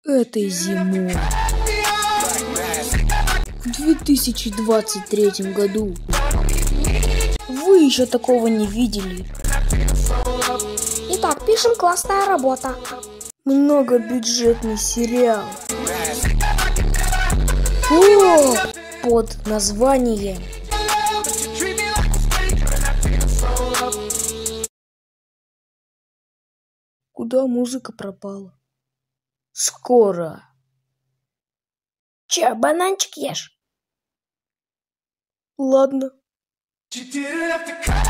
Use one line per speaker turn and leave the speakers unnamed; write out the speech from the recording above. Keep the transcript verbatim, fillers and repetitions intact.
Этой зимой, в две тысячи двадцать третьем году, вы еще такого не видели.
Итак, пишем классная работа.
Многобюджетный сериал О! под названием Куда музыка пропала? Скоро.
Че, бананчик ешь?
Ладно.